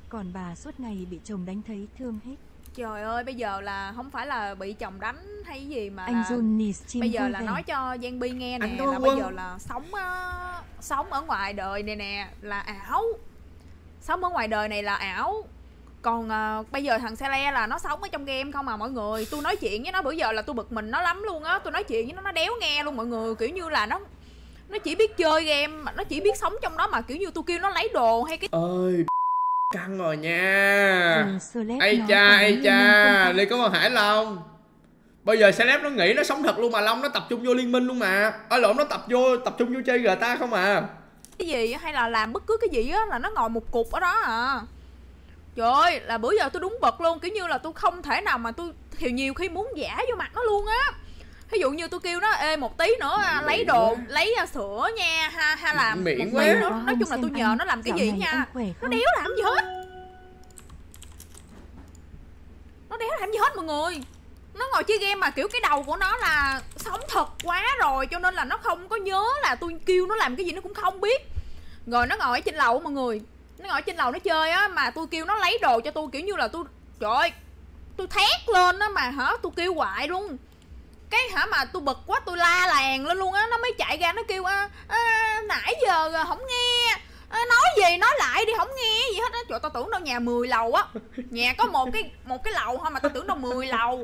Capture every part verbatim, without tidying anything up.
Còn bà suốt ngày bị chồng đánh thấy thương hết. Trời ơi, bây giờ là không phải là bị chồng đánh hay gì mà Anh là Jun bây giờ là nói cho Giang Bi nghe nè, là quân. Bây giờ là sống uh, sống ở ngoài đời này nè là ảo. Sống ở ngoài đời này là ảo. Còn uh, bây giờ thằng Xe Le là nó sống ở trong game không à mọi người. Tôi nói chuyện với nó bữa giờ là tôi bực mình nó lắm luôn á. Tôi nói chuyện với nó nó đéo nghe luôn mọi người. Kiểu như là nó Nó chỉ biết chơi game, nó chỉ biết sống trong đó mà kiểu như tôi kêu nó lấy đồ hay cái ơi căng rồi nha. Ừ, ây cha ây cha Ly có con Hải Long. Bây giờ Celeb nó nghĩ nó sống thật luôn mà Long nó tập trung vô liên minh luôn mà. Ở lộn nó tập vô tập trung vô chơi giê tê a không à. Cái gì hay là làm bất cứ cái gì á là nó ngồi một cục ở đó à. Trời ơi, là bữa giờ tôi đúng bật luôn. Kiểu như là tôi không thể nào mà tôi thì nhiều khi muốn giả vô mặt nó luôn á. Ví dụ như tôi kêu nó ê một tí nữa à, lấy đồ, lấy uh, sữa nha ha, hay là một tí nữa. Nói chung là tôi nhờ nó làm cái gì nha. Nó đéo làm gì hết. Nó đéo làm gì hết mọi người. Nó ngồi chơi game mà kiểu cái đầu của nó là sống thật quá rồi, cho nên là nó không có nhớ là tôi kêu nó làm cái gì nó cũng không biết. Rồi nó ngồi ở trên lầu mọi người. Nó ngồi trên lầu nó chơi á, mà tôi kêu nó lấy đồ cho tôi kiểu như là tôi trời ơi, tôi thét lên á mà hả, tôi kêu hoài luôn. Cái hả mà tôi bực quá tôi la làng lên luôn á, nó mới chạy ra nó kêu à, à, nãy giờ không nghe à, nói gì nói lại đi, không nghe gì hết á. Trời, tao tưởng đâu nhà mười lầu á, nhà có một cái một cái lầu thôi mà tao tưởng đâu mười lầu.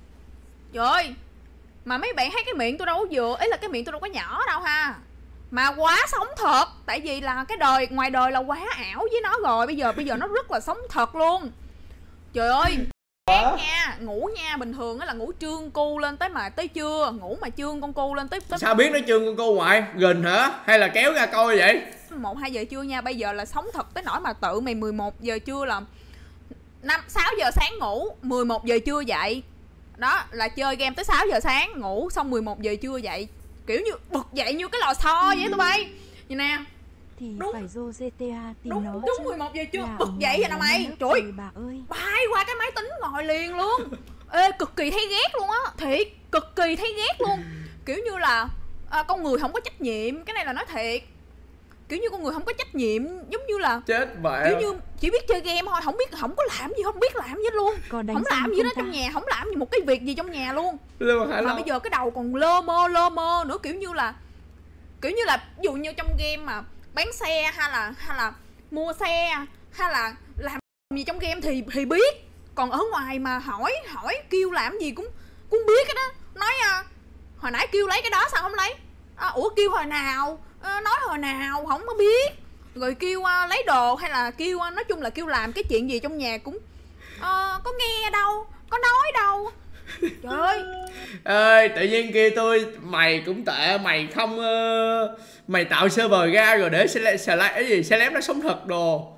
Trời ơi, mà mấy bạn thấy cái miệng tôi đâu có vừa, ý là cái miệng tôi đâu có nhỏ đâu ha, mà quá sống thật. Tại vì là cái đời ngoài đời là quá ảo với nó rồi, bây giờ bây giờ nó rất là sống thật luôn. Trời ơi, sáng nha, ngủ nha, bình thường á là ngủ trương cu lên tới mà tới trưa, ngủ mà trương con cu lên tới, tới... Sao biết nó trương con cu ngoại? Gình hả? Hay là kéo ra coi vậy? Một hai giờ trưa nha, bây giờ là sống thật tới nỗi mà tự mày mười một giờ trưa là năm sáu giờ sáng ngủ, mười một giờ trưa dậy. Đó, là chơi game tới sáu giờ sáng, ngủ xong mười một giờ trưa dậy. Kiểu như bực dậy như cái lò xo vậy tụi bay. Vậy nè. Thì đúng, phải vô giê tê a tìm đúng, nó. Đúng mười một giờ trưa bực dậy vậy nè mày. Trời ơi, bà ơi, bay qua cái máy tính ngồi liền luôn. Ê, cực kỳ thấy ghét luôn á, thiệt, cực kỳ thấy ghét luôn. Kiểu như là à, con người không có trách nhiệm, cái này là nói thiệt. Kiểu như con người không có trách nhiệm, giống như là chết mẹ, kiểu như chỉ biết chơi game thôi, không biết, không có làm gì, không biết làm gì hết luôn, không làm gì đó trong nhà, không làm gì một cái việc gì trong nhà luôn. Mà lâu. Bây giờ cái đầu còn lơ mơ lơ mơ nữa, kiểu như là kiểu như là ví dụ như trong game mà bán xe hay là hay là mua xe hay là làm gì trong game thì thì biết, còn ở ngoài mà hỏi hỏi kêu làm gì cũng cũng biết cái đó. Nói à, hồi nãy kêu lấy cái đó sao không lấy, à, ủa kêu hồi nào, à, nói hồi nào không có biết. Rồi kêu uh, lấy đồ hay là kêu uh, nói chung là kêu làm cái chuyện gì trong nhà cũng uh, có nghe đâu, có nói đâu. Trời ơi ơi tự nhiên kia tôi mày cũng tệ, mày không uh, mày tạo server ra rồi để xe xe cái gì xe lém nó sống thật đồ.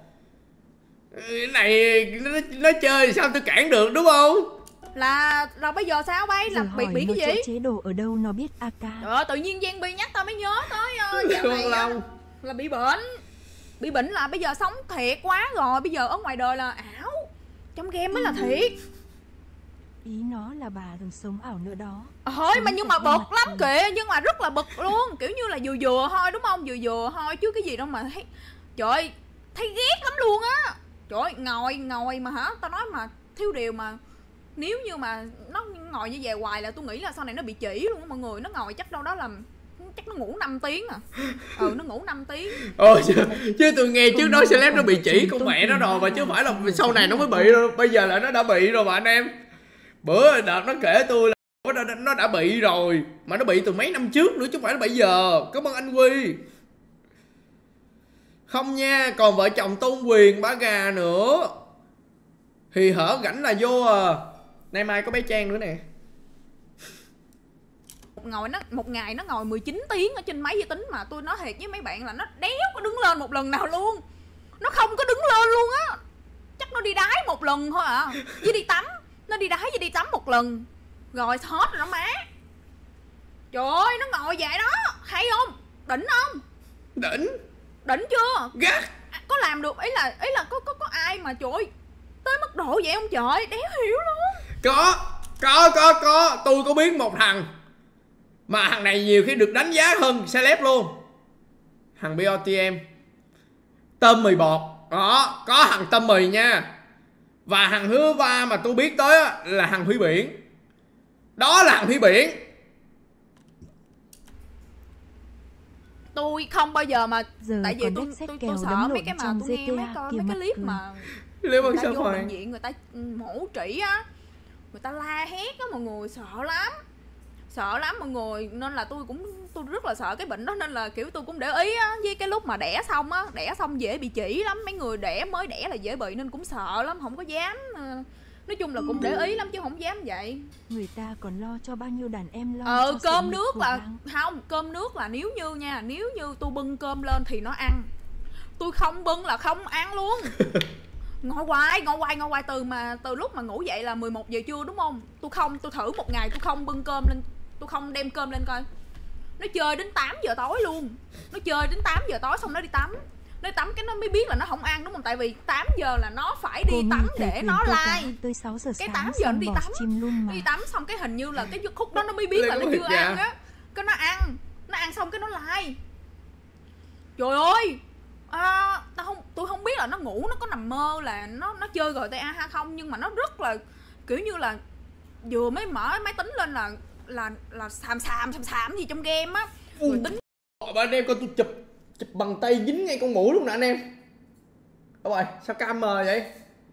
Cái này nó, nó chơi sao tôi cản được đúng không? Là rồi bây giờ sao bay, là bị bị cái gì? Chế đồ ở đâu nó biết a ca. Trời ơi, tự nhiên Giang Bi nhắc tao mới nhớ tới uh, dạo này á, là bị bệnh. Bị bệnh là bây giờ sống thiệt quá rồi, bây giờ ở ngoài đời là ảo, trong game mới là thiệt. Ý nó là bà thường sống ảo nữa đó. Thôi mà nhưng mà bực lắm kìa, nhưng mà rất là bực luôn. Kiểu như là vừa vừa thôi đúng không, vừa vừa thôi chứ cái gì đâu mà thấy. Trời ơi, thấy ghét lắm luôn á. Trời ơi, ngồi ngồi mà hả, tao nói mà thiếu điều mà nếu như mà nó ngồi như vậy hoài là tôi nghĩ là sau này nó bị chỉ luôn á mọi người. Nó ngồi chắc đâu đó là chắc nó ngủ năm tiếng à. Ừ, nó ngủ năm tiếng. Ồ, chứ, chứ tôi nghe trước đó celeb nó bị chỉ con mẹ nó rồi mà, chứ không phải là sau này nó mới bị đâu. Bây giờ là nó đã bị rồi mà anh em. Bữa đợt nó kể tôi là nó đã bị rồi, mà nó bị từ mấy năm trước nữa chứ không phải là bây giờ. Cảm ơn anh Quy. Không nha, còn vợ chồng Tôn Quyền bá gà nữa thì hở rảnh là vô à. Nay mai có bé Trang nữa nè. Ngồi nó một ngày nó ngồi mười chín tiếng ở trên máy vi tính, mà tôi nói thiệt với mấy bạn là nó đéo có đứng lên một lần nào luôn. Nó không có đứng lên luôn á. Chắc nó đi đái một lần thôi à, với đi tắm. Nó đi đái với đi tắm một lần rồi hết rồi đó má. Trời ơi, nó ngồi vậy đó, hay không? Đỉnh không? Đỉnh. Đỉnh chưa? Gắt. À, có làm được, ý là ý là có có có ai mà trời ơi tới mức độ vậy không trời, đéo hiểu luôn. Có, có, có, có. Tôi có biết một thằng mà thằng này nhiều khi được đánh giá hơn celeb luôn. Thằng bê o tê em Tôm mì bọt. đó có thằng Tâm Mì nha. Và thằng Hứa Va mà tôi biết tới á, là thằng Huy Biển. Đó là thằng Huy Biển. Tôi không bao giờ mà Giờ tại vì còn tôi đất sét tôi, kèo tôi sợ đấm mấy lộn cái mà trong tôi nghe mấy giê tê a coi kia mấy cái mắc clip cười. mà Liễu người Văn ta Sa vô Phàn. bệnh viện người ta mổ trĩ á, người ta la hét á mọi người, sợ lắm, sợ lắm mọi người. Nên là tôi cũng tôi rất là sợ cái bệnh đó, nên là kiểu tôi cũng để ý á. Với cái lúc mà đẻ xong á, đẻ xong dễ bị chỉ lắm, mấy người đẻ mới đẻ là dễ bị nên cũng sợ lắm, không có dám. Nói chung là cũng để ý lắm chứ không dám vậy. Người ta còn lo cho bao nhiêu đàn em lo Ờ cho cơm sự nghiệp nước của là bang. không, cơm nước là nếu như nha, nếu như tôi bưng cơm lên thì nó ăn, tôi không bưng là không ăn luôn. Ngồi hoài ngồi hoài ngồi hoài từ mà từ lúc mà ngủ dậy là mười một giờ trưa đúng không, tôi không tôi thử một ngày tôi không bưng cơm lên, tôi không đem cơm lên coi, nó chơi đến tám giờ tối luôn, nó chơi đến tám giờ tối xong nó đi tắm, nó đi tắm cái nó mới biết là nó không ăn đúng không, tại vì tám giờ là nó phải đi Cô tắm Nhi để thầy nó quyền câu cá like. tới sáu giờ Cái sáng tám giờ nó xong đi bỏ tắm, chim luôn mà. đi tắm xong cái hình như là cái khúc đó nó mới biết là nó chưa ăn á, cái nó ăn nó ăn xong cái nó like. Trời ơi, à, tao không tôi không biết là nó ngủ nó có nằm mơ là nó nó chơi giê tê a hay không, nhưng mà nó rất là kiểu như là vừa mới mở máy tính lên là là là xàm xàm xàm xàm gì trong game á, rồi tính. Bà anh em coi tôi chụp chụp bằng tay dính ngay con mũi luôn nè anh em. Ôi rồi sao cam mờ vậy?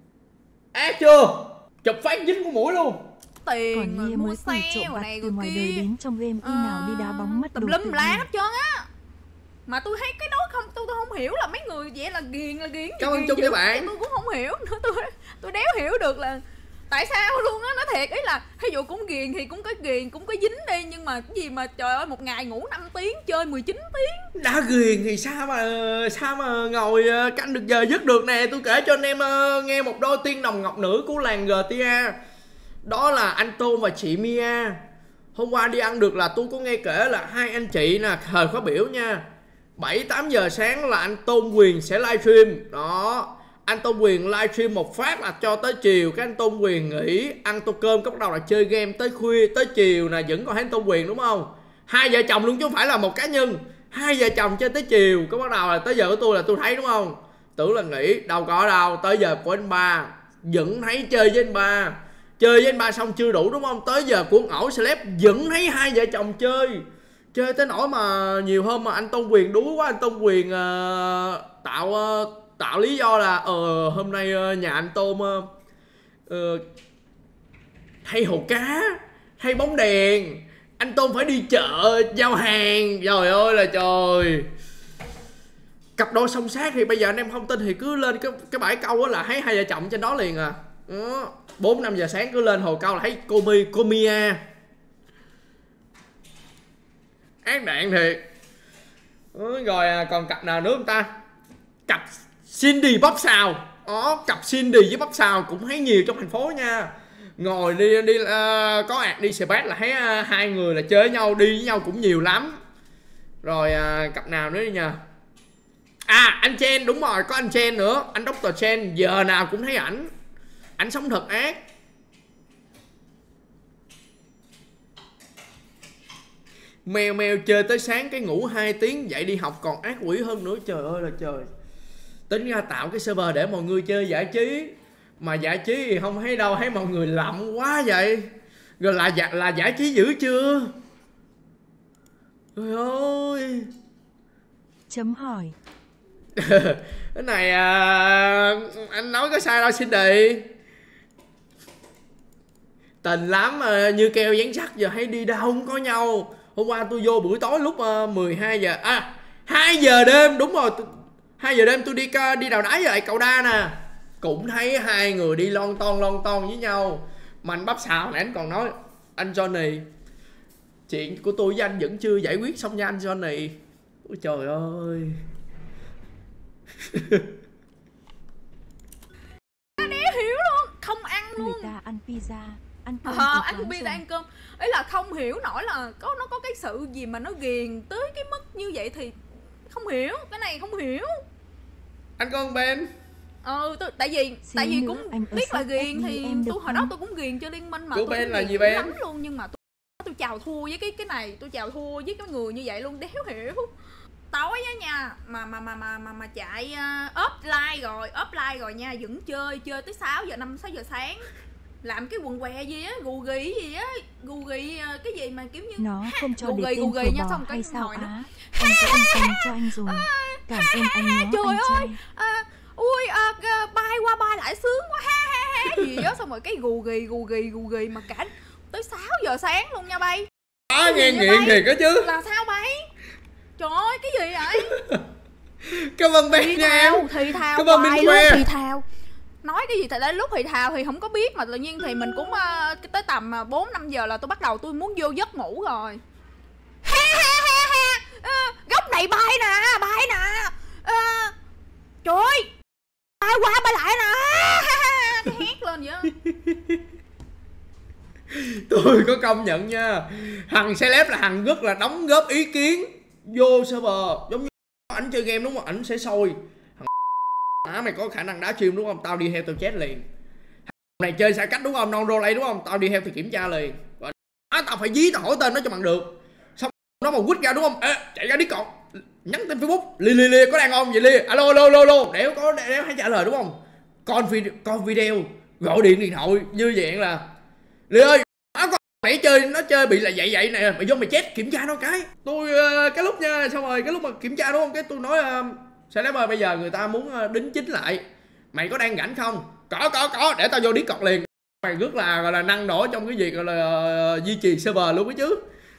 Ác chưa? Chụp phát dính con mũi luôn. Tiền Còn rồi Nia mua mới quỳ xe trộm rồi vặt này từ rồi ngoài đời kia, đến trong game khi nào đi đá bóng mất tùm đồ lum tự la nhiên. hết trơn á. Mà tôi thấy cái đó không, tôi tôi không hiểu là mấy người vậy là ghiền là ghiền Cảm ơn ghiền Trung dữ. các bạn. Tôi cũng không hiểu nữa, tôi tôi đéo hiểu được là tại sao luôn á. Nói thiệt, ý là ví dụ cũng ghiền thì cũng có ghiền cũng có dính đi, nhưng mà cái gì mà trời ơi một ngày ngủ năm tiếng chơi mười chín tiếng. Đã ghiền thì sao mà sao mà ngồi canh được giờ giấc được nè. Tôi kể cho anh em nghe một đôi tiên đồng ngọc nữ của làng giê tê a. Đó là anh Tôn và chị Mia. Hôm qua đi ăn được là tôi có nghe kể là hai anh chị nè thời khóa biểu nha, bảy tám giờ sáng là anh Tôn Quyền sẽ livestream. Đó, anh Tôn Quyền livestream một phát là cho tới chiều, cái anh Tôn Quyền nghỉ ăn tô cơm, cái bắt đầu là chơi game tới khuya, tới chiều nè vẫn còn thấy anh Tôn Quyền đúng không? Hai vợ chồng luôn chứ không phải là một cá nhân, hai vợ chồng chơi tới chiều, cái bắt đầu là tới giờ của tôi là tôi thấy đúng không? Tưởng là nghỉ, đâu có đâu, tới giờ của anh ba vẫn thấy chơi với anh ba, chơi với anh ba xong chưa đủ đúng không? Tới giờ của ẩu celeb vẫn thấy hai vợ chồng chơi, chơi tới nỗi mà nhiều hôm mà anh Tôn Quyền đuối quá, anh Tôn Quyền uh, tạo uh, tạo lý do là ờ hôm nay uh, nhà anh Tôn uh, uh, thay hồ cá, thay bóng đèn, anh Tôn phải đi chợ giao hàng. Trời ơi là trời. Cặp đôi song sát thì bây giờ anh em không tin thì cứ lên cái cái bãi câu là thấy hai vợ chồng trên đó liền à. Bốn năm giờ sáng cứ lên hồ câu là thấy cô Mi, cô Mia. Ác đạn thiệt. Ừ, rồi à, còn cặp nào nữa không ta? Cặp Cindy bắp xào. Đó, cặp Cindy với bắp xào cũng thấy nhiều trong thành phố nha. Ngồi đi đi uh, có ạc đi xe bát là thấy uh, hai người là chơi với nhau, đi với nhau cũng nhiều lắm. Rồi uh, cặp nào nữa đi nha. À anh Chen, đúng rồi, có anh Chen nữa, anh doctor Chen, giờ nào cũng thấy ảnh. Ảnh sống thật ác. Mèo mèo chơi tới sáng cái ngủ hai tiếng, dậy đi học còn ác quỷ hơn nữa. Trời ơi là trời. Tính ra tạo cái server để mọi người chơi giải trí, mà giải trí thì không thấy đâu, thấy mọi người lậm quá vậy. Rồi là là giải trí dữ chưa? Trời ơi. Chấm hỏi. Cái này à, anh nói có sai đâu Cindy. Tình lắm mà như keo dán sắt, giờ hay đi đâu không có nhau. Hôm qua tôi vô buổi tối lúc uh, mười hai giờ, à hai giờ đêm, đúng rồi, hai giờ đêm tôi đi đi đào đáy với lại cậu Đa nè, cũng thấy hai người đi lon ton lon ton với nhau. Mà anh bắp xào nãy anh còn nói anh Johnny, chuyện của tôi với anh vẫn chưa giải quyết xong nha anh Johnny. Ôi trời ơi. Nó đéo hiểu luôn, không ăn luôn. Người ta ăn pizza, ăn cơm Ờ, từ ăn tám pizza giờ. ăn cơm. Ấy là không hiểu nổi là có nó có cái sự gì mà nó ghiền tới cái mức như vậy thì không hiểu, cái này không hiểu. Anh có con Ben. Ờ, tôi, tại vì Xíu tại vì nữa cũng anh ở biết là sát ghiền ép thì đi em được tôi hồi đó không? tôi cũng ghiền cho liên minh mà. Của tôi Ben cũng là ghiền gì dữ Ben? lắm luôn, nhưng mà tôi tôi chào thua với cái cái này, tôi chào thua với cái người như vậy luôn, đéo hiểu. tối á nha, mà mà mà mà mà mà chạy uh, offline rồi, offline rồi nha, vẫn chơi chơi tới sáu giờ năm sáu giờ sáng. Làm cái quần què gì á, gù gì gì á, gù gì cái gì mà kiểu như nó không cho gù để gì tên gù phở gì nha, bò xong hay cái sao hồi nữa. á? Anh sẽ ân canh cho anh rồi. Cảm ơn anh nhé Trời anh ơi, trai. à, ui à, bay qua bay lại sướng quá ha ha ha gì đó, xong rồi cái gù gì gù gì gù gì mà cả tới sáu giờ sáng luôn nha bay. Á, nghe nghiện thiệt đó chứ. Là sao bay? Trời ơi, cái gì vậy? Cảm ơn bé Thì nha em. thào, thì thào, Cảm ơn hoài Minh luôn, Que. thì thào. Nói cái gì tại đây lúc thì thào thì không có biết, mà tự nhiên thì mình cũng uh, tới tầm bốn năm giờ là tôi bắt đầu tôi muốn vô giấc ngủ rồi. Ha ha ha ha. À, góc này bay nè, bay nè. À, trời ơi, bay qua bay lại nè. Tôi hét lên vậy. Tôi có công nhận nha, Hằng celeb là Hằng rất là đóng góp ý kiến vô server. Giống như ảnh chơi game đúng không, ảnh sẽ sôi Hằng mày có khả năng đá stream đúng không, tao đi theo tao chết liền. Này chơi xa cách đúng không, non roleplay đúng không, tao đi theo thì kiểm tra liền. Và tao phải dí, tao hỏi tên nó cho bằng được. Xong nó mà quýt ra đúng không, ê, chạy ra Discord nhắn tin Facebook, li li li có đang không vậy li, alo alo alo alo, để có để hay trả lời đúng không, con video con video gọi điện điện thoại như vậy là li ơi, nó con mày chơi, nó chơi bị là vậy vậy nè, mày vô mày chết kiểm tra nó cái. Tôi uh, cái lúc nha, xong rồi cái lúc mà kiểm tra đúng không, cái tôi nói uh, celeb ơi, bây giờ người ta muốn uh, đính chính lại, mày có đang rảnh không? Có có có, để tao vô Discord liền. Mày rất là gọi là năng nổ trong cái việc gọi là uh, duy trì server luôn đó chứ.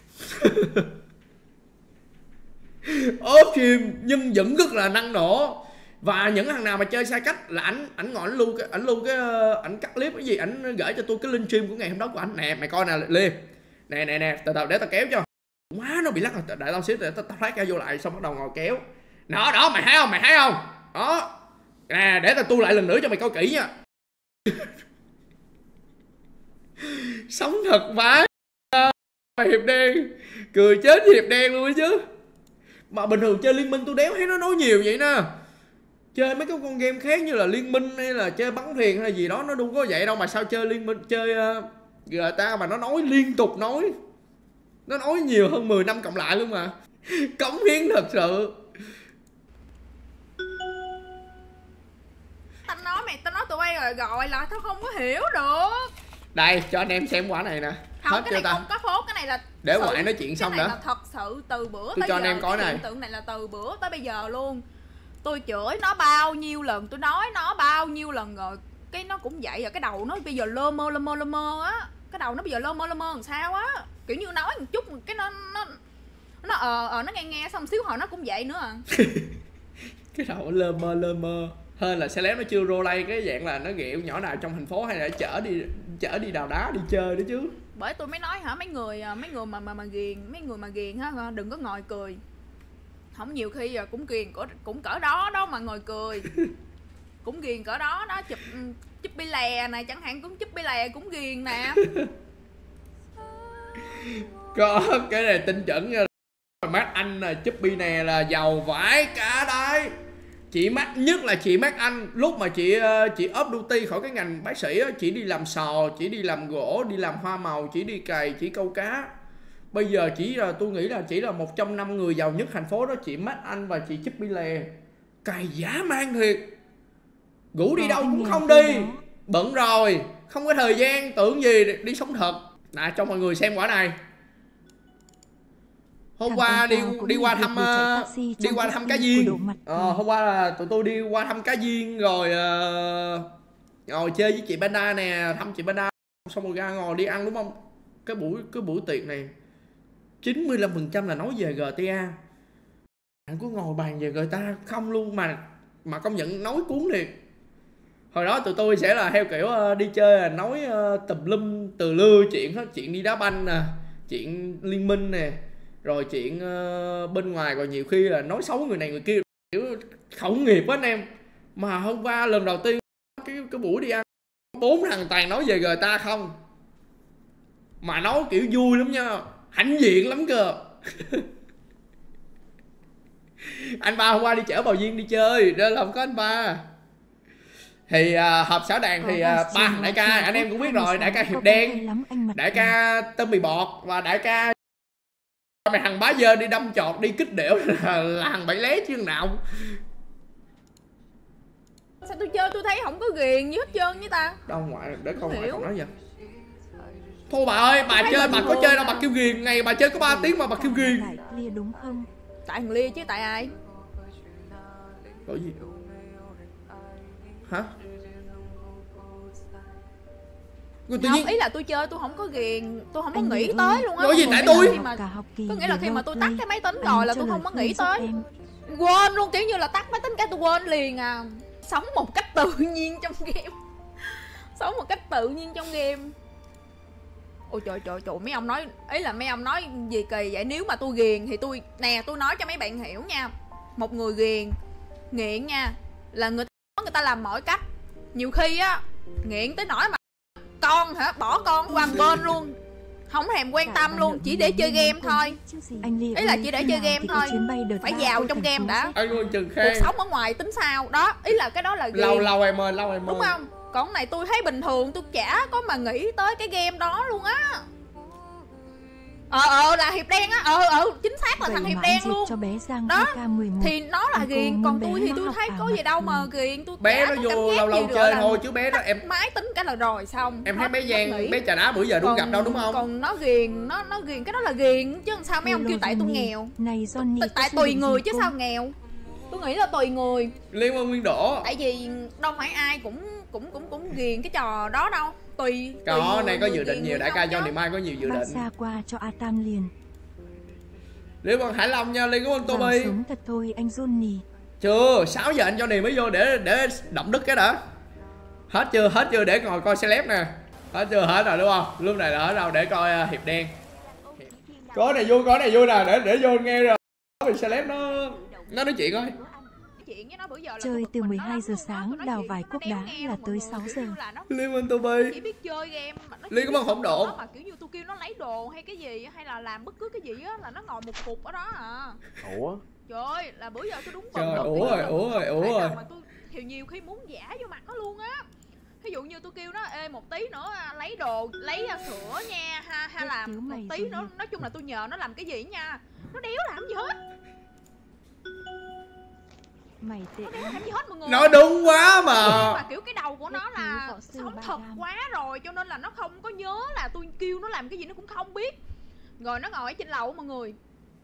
Off stream nhưng vẫn rất là năng nổ. Và những thằng nào mà chơi sai cách là ảnh ảnh ngồi ảnh lưu cái ảnh lưu cái ảnh cắt clip cái gì, ảnh gửi cho tôi cái link stream của ngày hôm đó của ảnh nè, mày coi nè Lê, nè nè nè, từ từ để tao kéo cho, quá nó bị lắc rồi, đợi tao xíu để tao phát ra vô lại, xong bắt đầu ngồi kéo đó đó, mày thấy không, mày thấy không đó nè, để tao tu lại lần nữa cho mày coi kỹ nha. Sống thật vãi. Hiệp đen cười chết Hiệp đen luôn ấy chứ. Mà bình thường chơi Liên Minh tôi đéo thấy nó nói nhiều vậy nè. Chơi mấy cái con game khác như là Liên Minh hay là chơi bắn thuyền hay là gì đó nó đâu có vậy đâu, mà sao chơi Liên Minh, chơi uh, giê tê a mà nó nói liên tục, nói nó nói nhiều hơn mười năm cộng lại luôn mà. Cống hiến thật sự. Tao nói mày, tao nói tụi bay rồi gọi là tao không có hiểu được. Đây cho anh em xem quả này nè. Không, hết cái chưa này ta? không có phốt, cái này là để sự, ngoại nói chuyện xong cái này đã. là thật sự từ bữa Tôi tới cho giờ, anh em coi cái này. hiện tượng này là từ bữa tới bây giờ luôn. Tôi chửi nó bao nhiêu lần, tôi nói nó bao nhiêu lần rồi, cái nó cũng vậy rồi. Cái đầu nó bây giờ lơ mơ lơ mơ lơ mơ á, cái đầu nó bây giờ lơ mơ lơ mơ làm sao á, kiểu như nói một chút cái nó nó nó ờ ờ nó nghe nghe xong xíu hồi nó cũng vậy nữa à. Cái đầu lơ mơ lơ mơ hơn là celeb nó chưa roleplay cái dạng là nó ghẹo nhỏ nào trong thành phố hay là chở đi chở đi đào đá đi chơi đó chứ. Bởi tôi mới nói hả, mấy người mấy người mà mà mà ghiền, mấy người mà ghiền ha, đừng có ngồi cười. Không, nhiều khi cũng ghiền cũng cỡ đó đó mà ngồi cười. Cũng ghiền cỡ đó đó, chụp chụp bi lè này chẳng hạn, cũng chụp bi lè cũng ghiền nè. Có cái này tin chuẩn nha. Mắt Anh là chụp bi nè là giàu vãi cả đấy. Chị Mắt nhất là chị Mắt Anh, lúc mà chị chị up duty khỏi cái ngành bác sĩ á, chị đi làm sò, chị đi làm gỗ, đi làm hoa màu, chị đi cày, chị câu cá. Bây giờ chỉ là tôi nghĩ là chỉ là một trong năm người giàu nhất thành phố đó, chị Mắt Anh và chị Chip Bile. Cày dã man thiệt. Ngủ đi Ờ, đâu cũng nghe không tôi đi. đó. Bận rồi, không có thời gian, tưởng gì đi sống thật. Nè cho mọi người xem quả này. Hôm Thằng qua con đi tao cũng đi qua được thăm đi chạy uh, taxi đi trong qua taxi thăm cá của viên. độ mặt. Ờ, hôm qua là tụi tôi đi qua thăm cá viên rồi uh, ngồi chơi với chị Panda nè, thăm chị Panda xong rồi ra ngồi đi ăn đúng không? Cái buổi cái buổi tiệc này chín mươi lăm phần trăm là nói về giê tê a. Bạn có ngồi bàn về giê tê a không luôn mà mà công nhận nói cuốn thiệt. Hồi đó tụi tôi sẽ là theo kiểu uh, đi chơi là nói uh, tùm lum từ lưa chuyện hết, chuyện đi đá banh nè, chuyện liên minh nè, rồi chuyện uh, bên ngoài, rồi nhiều khi là nói xấu người này người kia, kiểu khẩu nghiệp á anh em. Mà hôm qua lần đầu tiên cái cái buổi đi ăn bốn thằng toàn nói về giê tê a không, mà nói kiểu vui lắm nha, hãnh diện lắm cơ. Anh ba hôm qua đi chở Bào Duyên đi chơi nên là không có anh ba. Thì uh, họp xã đàn thì uh, ba thằng đại ca anh em cũng biết rồi, đại ca Hiệp Đen, đại ca Tôm Mì Bọt và đại ca mày thằng bá dơ đi đâm chọt đi kích đểu là, là thằng bảy lé chứ thằng nào. Sao tôi chơi tôi thấy không có ghiền gì hết trơn với ta. Đâu ngoại để con ngoại hiểu. còn nói vậy. Thôi bà ơi, bà chơi bà có chơi đâu bà kêu ghiền, ngày bà chơi có ba tiếng mà bà kêu ghiền. Lại Lia đúng không? Tại thằng Lia chứ tại ai? Có gì? Hả? Tôi tự Không, nhiên ý là tôi chơi tôi không có ghiền, tôi không có Anh nghĩ Lia tới ơi, luôn á. nói gì Có tại nghĩa là tôi? khi mà- Cả học kỳ Có nghĩa là khi mà tôi tắt roleplay, cái máy tính anh rồi là cho tôi lời không có khuyên nghĩ giúp tới. em. Quên luôn, kiểu như là tắt máy tính cái tôi quên liền à. Sống một cách tự nhiên trong game. Sống một cách tự nhiên trong game. Ôi trời trời trời, mấy ông nói, ý là mấy ông nói gì kỳ vậy. Nếu mà tôi ghiền thì tôi, nè tôi nói cho mấy bạn hiểu nha. Một người ghiền, nghiện nha, là người ta, người ta làm mọi cách. Nhiều khi á, nghiện tới nỗi mà con hả, bỏ con qua một bên luôn, không thèm quan tâm luôn, chỉ để chơi game thôi. Anh Lia Ý là ơi, chỉ để khi chơi nào game thì có thôi. chuyến bay đợt Phải ba vào tôi trong thành game phố đã. sẽ- anh ơi Trần Cuộc Khang. sống ở ngoài tính sao đó, ý là cái đó là Lâu ghiền, lâu em ơi, lâu em ơi. đúng không? Còn cái này tôi thấy bình thường, tôi chả có mà nghĩ tới cái game đó luôn á. Ờ ờ là hiệp đen á, ờ ờ chính xác là Vậy thằng hiệp mà đen anh luôn. dịp cho bé Giang Đó, K mười một. Thì nó là Anh cô ghiền, còn muốn tôi bé thì nó tôi học thấy cả có mặt gì đâu mà luôn. ghiền. Tôi Bé chả nó có cảm vô giác lâu lâu gì nữa chơi là thôi chứ bé nó em máy tính cái là rồi xong. em hết- thấy bé hết Giang, nghĩ. bé Trà Đá bữa giờ đâu Còn- gặp đâu đúng không? Còn nó ghiền, nó nó ghiền cái đó là ghiền chứ làm sao mấy ông kêu tại tôi nghèo. Này Johnny Tại- có Tại sử tùy dụng người gì chứ cô? sao nghèo. Tôi nghĩ là tùy người. Liên quan Nguyên Đỏ. Tại vì đâu phải ai cũng cũng cũng cũng ghiền cái trò đó đâu. Tùy Có, tùy người, này có người dự định ghiền, nhiều, người đại không ca cho chứ. ngày mai có nhiều dự Bác định. xa qua cho Atan liền. Liên quan Hải Long nha, Liên quan Vào Toby. sống thật thôi anh Johnny. Chưa, sáu giờ anh cho Nì mới vô để để động đức cái đã. Hết chưa, hết chưa để ngồi coi celeb nè. Hết chưa, hết rồi đúng không? Lúc này là hết đâu để coi uh, hiệp đen. Có này vui, có này vui nè, để để vô nghe rồi. Vì celeb nó nó nói chuyện thôi. Chuyện với nó bữa giờ là Chơi tôi từ bực mình mười nó hai lắm giờ luôn á. sáng Tôi nói đào chuyện vài nó cốc đéo đá nghe là mọi tới người, sáu kiểu giờ. như là nó Liên quan Toby. chỉ biết chơi game mà nó Liên chỉ có biết hỗn độn. nó mà kiểu như tôi kêu nó lấy đồ hay cái gì hay là làm bất cứ cái gì á là nó ngồi một cục ở đó à. Ủa? Trời ơi, là bữa giờ tôi đúng bực Trời, bực, ủa kiểu rồi, là ủa rồi, không ủa thể nào rồi. mà tôi thì nhiều khi muốn giả vô mặt nó luôn á. Ví dụ như tôi kêu nó ê một tí nữa à, lấy đồ, lấy à, sữa nha ha, hay là Cứu một mày tí rồi nữa, đi. nói chung là tôi nhờ nó làm cái gì nha. Nó đéo làm gì hết, Mày tệ nó đéo lắm. làm gì hết mọi người. Nói đúng quá Nhưng mà. mà kiểu cái đầu của nó Hết cứu là võ sư sống ba thật gram. quá rồi cho nên là nó không có nhớ là tôi kêu nó làm cái gì nó cũng không biết. Rồi nó ngồi ở trên lầu mọi người.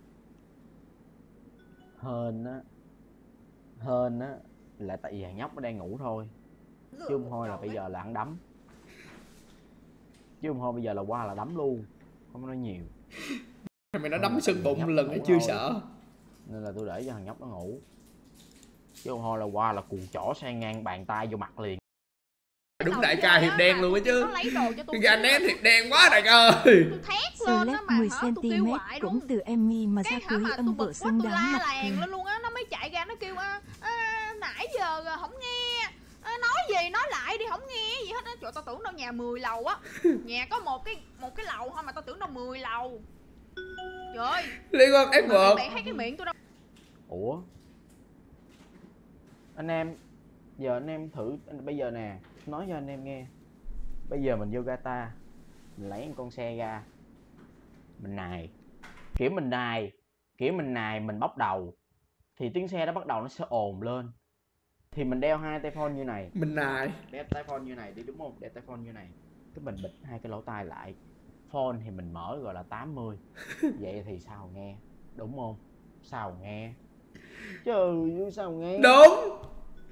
Hên á. Hên á là tại vì thằng nhóc nó đang ngủ thôi. Chứ không thôi là bây giờ là ăn đấm. Chứ không thôi bây giờ là qua là đấm luôn. Không nói nhiều. Mày nó đấm sưng bụng lần nữa chưa sợ. Nên là tôi để cho thằng nhóc nó ngủ. Chứ không thôi là qua là cuồng chỏ sang ngang bàn tay vô mặt liền. Đúng đại ca hiệp đen luôn á chứ. Nó lấy đồ cho tôi. Gà ném hiệp đen quá đại ca ơi. Tôi thét lên Celeb á mà mười hả tôi kêu xăng-ti-mét hoài cũng luôn. từ Emmy mà ra Cái hả cưới mà tôi âm bực vợ quá xứng tôi đáng la mặt làng cười. lên luôn á. Nó mới chạy ra nó kêu à, à, nãy giờ không nghe à, nói gì nói lại đi không nghe gì hết á. Trời tao tưởng đâu nhà mười lầu á. Nhà có một cái một cái lầu thôi mà tao tưởng đâu mười lầu. Trời ơi. Liên quan ép Mà vợt. bạn thấy cái miệng tôi đâu. Ủa? Anh em, giờ anh em thử, bây giờ nè, nói cho anh em nghe. Bây giờ mình vô Gata, mình lấy một con xe ra, mình nài, kiểu mình nài, kiểu mình nài mình bóc đầu, thì tiếng xe đó bắt đầu nó sẽ ồn lên. Thì mình đeo hai tai phone như này, Mình nài. đeo tai phone như này đi đúng không? Đeo tai phone như này, cái mình bịt hai cái lỗ tai lại. Phone thì mình mở gọi là tám mươi. Vậy thì sao nghe, đúng không? Sao nghe? Trời ơi sao nghe? Đúng.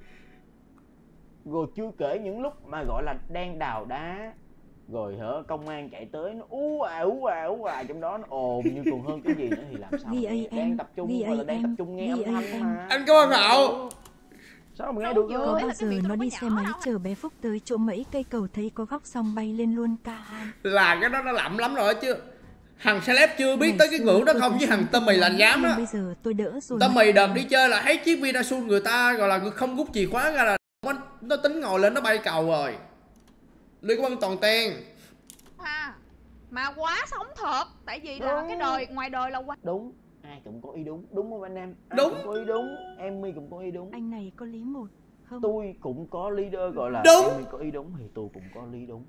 Rồi chưa kể những lúc mà gọi là đang đào đá, rồi hả công an chạy tới nó ú à ú à ú à trong đó nó ồn như còn hơn cái gì nữa thì làm sao Ghi nghe? A M, Đang tập trung ghi gọi là đang tập A M, trung nghe ghi âm A thanh M. mà. Anh có ơn Hậu. Sao mà nghe Đâu được chưa? Có nữa? Ê, bao cái giờ miệng tôi nó đâu đi có xe nhỏ máy đâu. chờ bé Phúc tới chỗ mấy cây cầu thấy có góc xong bay lên luôn ca hai. Là cái đó nó lậm lắm rồi chứ. Thằng celeb chưa biết Ngày tới cái xưa ngưỡng đó tôi không cũng chứ thằng sống Tâm mày là lắm, dám nhưng á. bây giờ tôi đỡ rồi. Tâm mà. mày đợt đi chơi là thấy chiếc Vinasun người ta gọi là không rút chìa khóa ra là nó, nó tính ngồi lên nó bay cầu rồi. Liên quan toàn ten. Ha. Mà quá sống thật. Tại vì là Đúng. cái đời ngoài đời là quá. Đúng, ai cũng có ý đúng, đúng không anh em? Ai Đúng. cũng có ý đúng, Emmy cũng có ý đúng. Anh này có lý một không? Tôi cũng có leader gọi là Đúng. Emmy có ý đúng thì tôi cũng có lý đúng.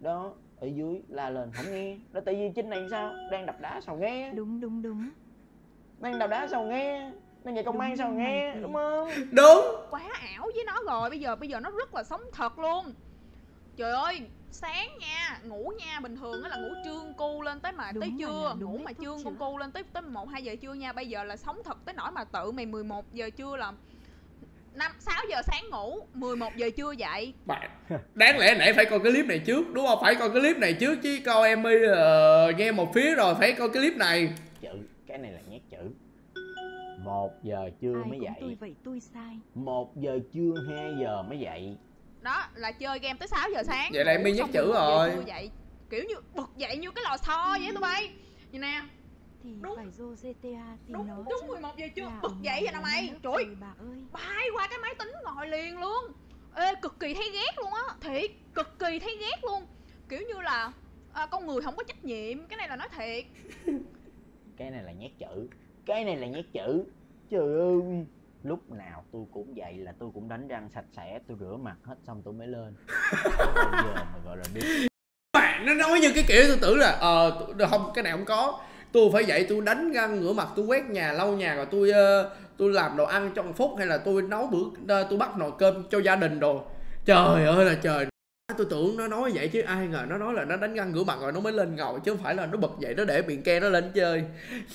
đó ở dưới la lên không nghe. Đó tại vì trên này sao đang đập đá sao nghe, Đúng đúng đúng. đang đập đá sao nghe, đang chạy công an Đúng sao như nghe, mày đúng không? Đúng. Quá ảo với nó rồi. Bây giờ bây giờ nó rất là sống thật luôn. Trời ơi, sáng nha, ngủ nha, bình thường á là ngủ trương cu lên tới mà Đúng tới mà trưa, là đúng ngủ đấy, mà thuốc trương con chữa. cu lên tới tới một hai giờ trưa nha. Bây giờ là sống thật tới nỗi mà tự mày mười một giờ trưa là năm sáu giờ sáng ngủ, mười một giờ trưa dậy. Bạn, đáng lẽ nãy phải coi cái clip này trước đúng không? Phải coi cái clip này trước chứ coi em My uh, nghe một phía rồi phải coi cái clip này. Chữ, cái này là nhét chữ. Một giờ trưa Ai mới cũng tôi dậy, vậy tôi sai. một giờ trưa hai giờ mới dậy. Đó là chơi game tới sáu giờ sáng. Vậy là em ngủ My nhắc xong chữ mười một giờ rồi. trưa dậy. Kiểu như bật dậy như cái lò xo vậy tụi bay. Nhìn nè, Thì Đúng. phải vô giê tê a tìm đúng nó đúng chứ. mười một giờ trưa Là bật ở dậy nhà rồi nè nó mày. nước Trời ơi, rồi bà ơi. bay qua cái máy tính ngồi liền luôn. Ê, cực kỳ thấy ghét luôn á, thiệt, cực kỳ thấy ghét luôn. Kiểu như là à, con người không có trách nhiệm, cái này là nói thiệt. Cái này là nhét chữ, cái này là nhét chữ. Trời ơi, lúc nào tôi cũng vậy, là tôi cũng đánh răng sạch sẽ, tôi rửa mặt hết xong tôi mới lên. Bao giờ mà gọi là đi. Bạn nó nói như cái kiểu tôi tưởng là ờ uh, không, cái này không có. Tôi phải dậy tôi đánh răng rửa mặt, tôi quét nhà lau nhà, rồi tôi uh, tôi làm đồ ăn trong phút, hay là tôi nấu bữa uh, tôi bắt nồi cơm cho gia đình đồ. Trời ơi là trời. Tôi tưởng nó nói vậy chứ ai ngờ nó nói là nó đánh răng rửa mặt rồi nó mới lên ngồi, chứ không phải là nó bật dậy nó để miệng ke nó lên chơi.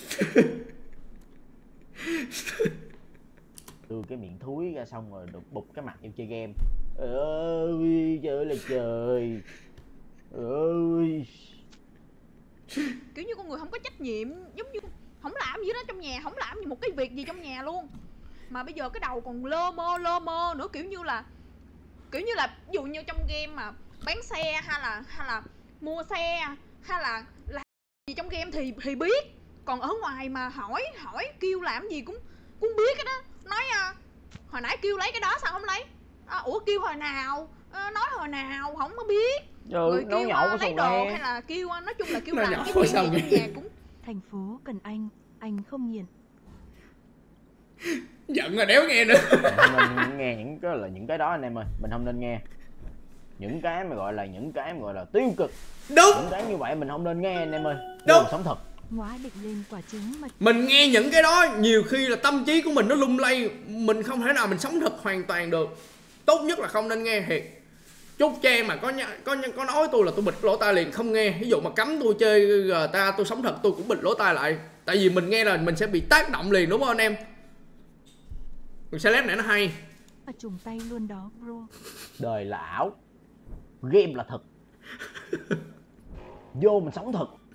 Đưa cái miệng thúi ra xong rồi đục bụp cái mặt em chơi game. Ơi trời ơi là trời ơi. Kiểu như con người không có trách nhiệm, giống như không làm gì đó trong nhà, không làm gì một cái việc gì trong nhà luôn. Mà bây giờ cái đầu còn lơ mơ lơ mơ nữa, kiểu như là kiểu như là ví dụ như trong game mà bán xe hay là hay là mua xe hay là làm gì trong game thì thì biết, còn ở ngoài mà hỏi hỏi kêu làm gì cũng cũng biết cái đó. Nói à, hồi nãy kêu lấy cái đó sao không lấy, à, ủa kêu hồi nào, à, nói hồi nào không có biết. Trời, Rồi nó kêu nhậu à, có lấy sầu đồ le. hay là kêu à, nói chung là kêu Nó làm nhậu cái có chuyện sầu gì le. trong nhà cũng Thành phố cần anh, anh không nghiện. Giận rồi đéo nghe nữa. Mình không nên nghe những cái là những cái đó anh em ơi, mình không nên nghe những cái mà gọi là những cái mà gọi là tiêu cực. Đúng. Những cái như vậy mình không nên nghe anh em ơi. Đúng. Mình sống thật. Ngóa định lên quả trứng mà. Mình nghe những cái đó nhiều khi là tâm trí của mình nó lung lay, mình không thể nào mình sống thật hoàn toàn được. Tốt nhất là không nên nghe thiệt. Chốt Trang mà có có có nói tôi là tôi bịt lỗ tai liền, không nghe. Ví dụ mà cấm tôi chơi giê tê a tôi sống thật tôi cũng bịt lỗ tai lại. Tại vì mình nghe là mình sẽ bị tác động liền, đúng không anh em? Mình sẽ lép này nó hay. Mà trùng tay luôn đó bro. Đời là ảo, game là thật. Vô mình sống thật.